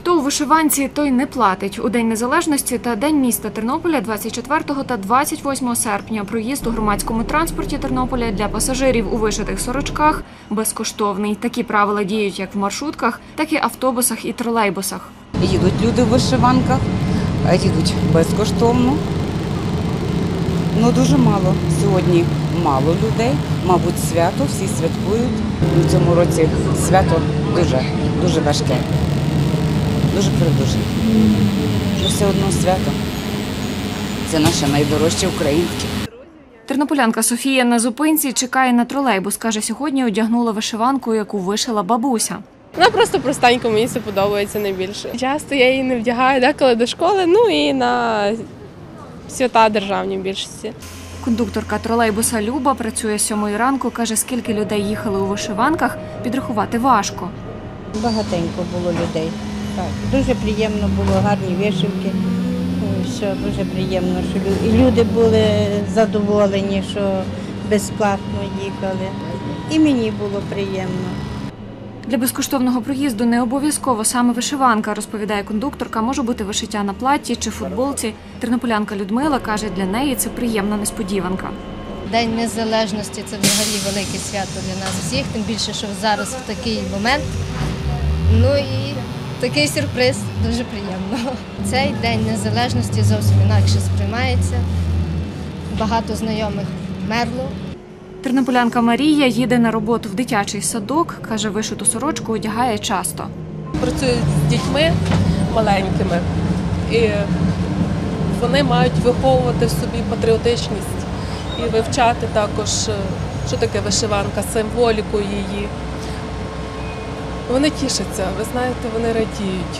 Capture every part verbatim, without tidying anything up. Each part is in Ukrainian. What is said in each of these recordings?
Хто у вишиванці, той не платить. У День Незалежності та День міста Тернополя двадцять четвертого та двадцять восьмого серпня проїзд у громадському транспорті Тернополя для пасажирів у вишитих сорочках безкоштовний. Такі правила діють як в маршрутках, так і автобусах і тролейбусах. Їдуть люди в вишиванках, їдуть безкоштовно. Ну, дуже мало. Сьогодні мало людей, мабуть, свято, всі святкують. У цьому році свято дуже, дуже важке. Дуже придуже. Але все одно свято. Це наше найдорожче українське. Тернополянка Софія на зупинці чекає на тролейбус. Каже, сьогодні одягнула вишиванку, яку вишила бабуся. Вона просто простенько, мені це подобається найбільше. Часто я її не вдягаю, деколи до школи, ну і на свята державні більшості. Кондукторка тролейбуса Люба працює з сьомої ранку. Каже, скільки людей їхали у вишиванках, підрахувати важко. Багатенько було людей. Так, дуже приємно було, гарні вишивки. Що дуже приємно, що і люди були задоволені, що безплатно їхали. І мені було приємно. Для безкоштовного проїзду не обов'язково саме вишиванка, розповідає кондукторка, може бути вишиття на платті чи футболці. Тернополянка Людмила каже, для неї це приємна несподіванка. День Незалежності – це взагалі велике свято для нас всіх, тим більше, що зараз в такий момент. Ну і такий сюрприз, дуже приємно. Цей День Незалежності зовсім інакше сприймається. Багато знайомих мерло. Тернополянка Марія їде на роботу в дитячий садок. Каже, вишиту сорочку одягає часто. Працюють з дітьми маленькими, і вони мають виховувати в собі патріотичність і вивчати також, що таке вишиванка, символіку її. Вони тішаться, ви знаєте, вони радіють.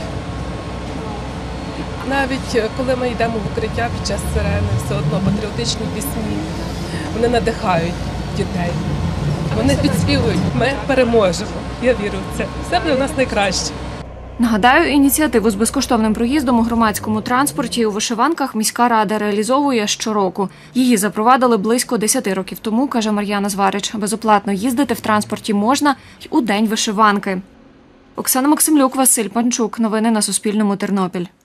Навіть коли ми йдемо в укриття під час сирени, все одно патріотичні пісні, вони надихають дітей. Вони підспівують, ми переможемо. Я вірю в це. Все буде у нас найкраще. Нагадаю, ініціативу з безкоштовним проїздом у громадському транспорті у вишиванках міська рада реалізовує щороку. Її запровадили близько десяти років тому, каже Мар'яна Зварич. Безоплатно їздити в транспорті можна й у День вишиванки. Оксана Максимлюк, Василь Панчук. Новини на Суспільному. Тернопіль.